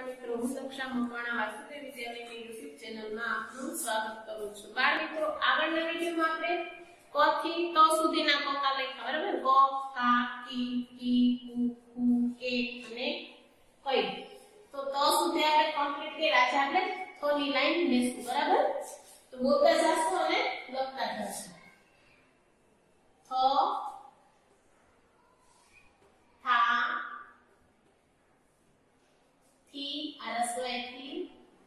મિત્રો, હું કક્ષા મકવાણા વાસુદેવ વિદ્યાલયની YouTube ચેનલમાં આપનું સ્વાગત કરું છું। બાળ મિત્રો, આગળના વિડિયોમાં આપણે ક થી ત સુધીના કકા લખ્યા, બરાબર? ક, કા, કી, કુ, કે અને કઈ। તો ત સુધી આપણે કમ્પ્લીટ કર્યા છે। આપણે થ ની લાઈન લેશું, બરાબર? તો બોલતા જાશું અને લખતા જાશું। થ, થા, થી, આ રસવાઈથી,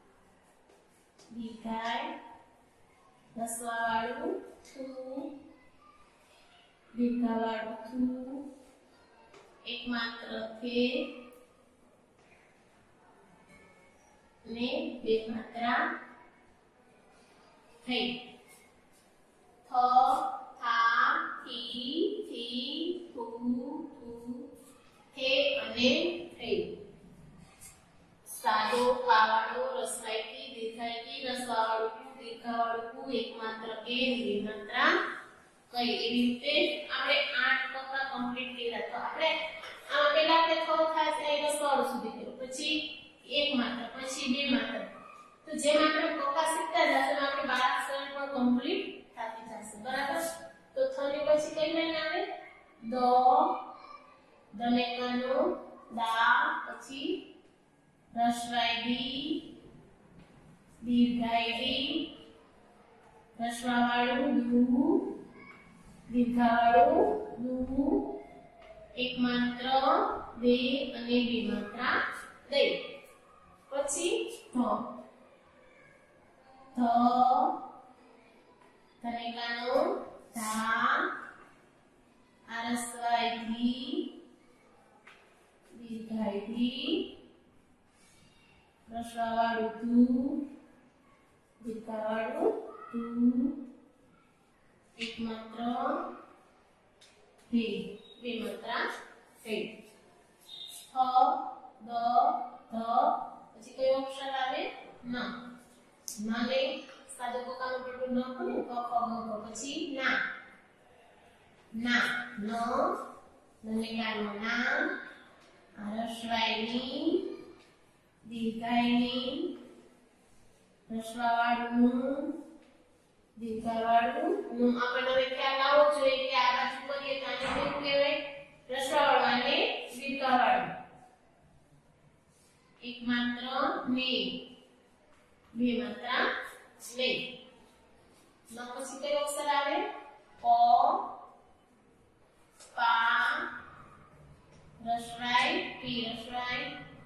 દીર્ઘાય, રસવાવાળું થું, દીર્ઘાવાળું થું, એક માત્ર થે ને બે માત્રા થઈ। થ, થા, થી, થુ, થે અને થઈ। સાદો, કાવાળો, રસવાઈથી, દીર્ઘાઈથી, રસવાવાળું કુ, દીર્ઘાવાળું કુ, એક માત્ર કે, બે માત્રા કઈ। એવી રીતે આપણે 8 કકા કમ્પ્લીટ કર્યા। તો આપણે આમાં પહેલા આપણે થ થાય છે રસવાળું સુધી કર્યું, પછી એક માત્ર, પછી બે માત્ર। તો જેમ આપણે કકા શીખતા જશું આપણે 12 અક્ષર પણ કમ્પ્લીટ થતી જશે, બરાબર? તો થ ની પછી કઈ લાઈન આવે? દ, દનેકાનો દા, પછી રસવાઈ દીર્ઘાઈ રસવાવાળું દુ, દીર્ઘાવાળું દુ, એક માત્ર બે અને બે માત્રા દઈ। પછી ધ, ધનેકાનો ધા, આ રસવાઈ દીર્ઘાઈ રસવાવાળું ધુ, દીર્ઘાવાળું ધુ, એક માત્ર બે, બે માત્રા થઈ। થ, દ, ધ, પછી કયો અક્ષર આવે? ન। નાને સાદો કકાનો પેટું ન ખોલે, ક, ખ, ગ, ઘ, પછી ના, ના, ન, નનેકાનો ના, આ રસવાઈની દીર્ઘાઈની રસવાવાળું દીર્ઘાવાળું નું। આપણને હવે ખ્યાલ આવવો જોઈએ કે આ બાજુ કરીએ તો આને કેવું કહેવાય? રસવાવાળું અને દીર્ઘાવાળું। એક માત્ર ને, બે માત્રા ને। ન પછી કયો અક્ષર આવે? પ, પા, રસવાઈ, પી, રસવાઈ,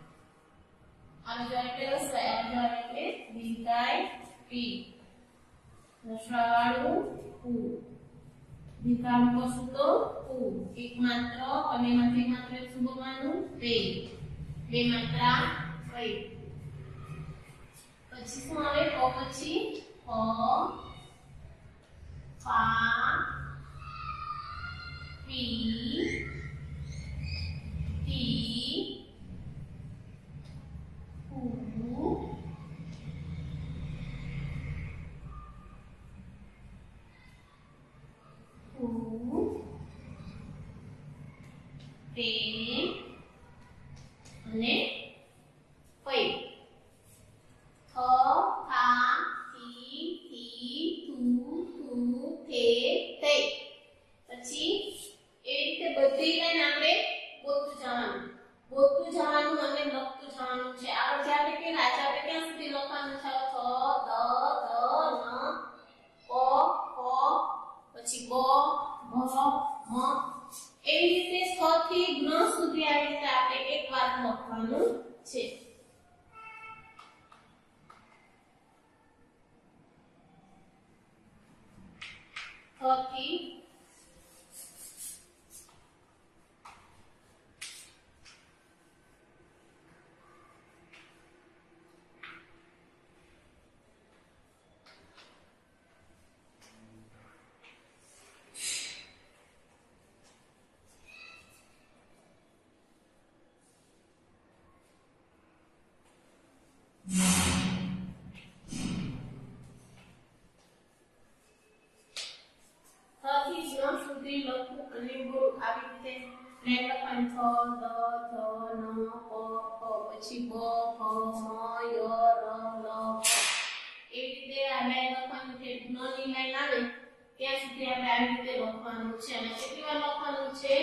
આનો એટલે રસવાઈ, આનો એટલે દીર્ઘાઈ પી, રસવાવાળું ઉ, દીર્ઘાનું કશું તો ઉ, એક માત્ર અને એમાંથી માત્ર શું બોલવાનું? બે, બે માત્રા કઈ। પછી શું આવે? પ પછી ફ, ફા, પી, ટી, તે અને પઈ। થ, થા, થી, થુ, થે, તઈ। પછી એવી રીતે બધી લાઈન આપણે બોલતું જવાનું અને લખતું જવાનું છે। આગળ જે આપણે કેલા છે આપણે ક્યાં સુધી લખવાનું છે? થ, દ, ધ, ન, પ, ફ, પછી બ, ભ, મ। એવી રીતે સ થી જ્ઞ સુધી આવી રીતે આપણે એકવાર લખવાનું છે। થ થી સુધી લખવું અને બોલ આવી રીતે લાઈન લખવાની। થ, દ, ધ, ન, પ, ફ, પછી બ ફ મ ય ર લ ફ એ રીતે આ લાઈન લખવાનું છે ન ની લાઈન આવે ત્યાં સુધી આપણે આવી રીતે લખવાનું છે અને કેટલી વાર લખવાનું છે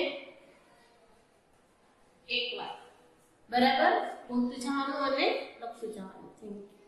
એક વાર બરાબર બોલતું જવાનું અને લખતું જવાનું. Thank you.